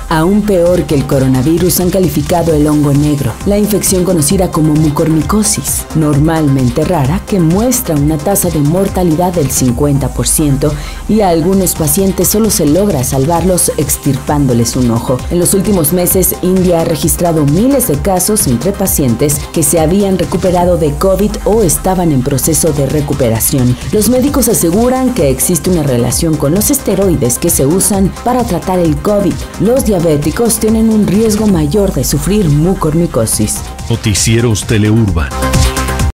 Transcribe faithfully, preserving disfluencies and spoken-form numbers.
Aún peor que el coronavirus han calificado el hongo negro, la infección conocida como mucormicosis, normalmente rara, que muestra una tasa de mortalidad del cincuenta por ciento y a algunos pacientes solo se logra salvarlos extirpándoles un ojo. En los últimos meses, India ha registrado miles de casos entre pacientes que se habían recuperado de COVID o estaban en proceso de recuperación. Los médicos aseguran que existe una relación con los esteroides que se usan para tratar el COVID. Los diabéticos tienen un riesgo mayor de sufrir mucormicosis. Noticieros Teleurban.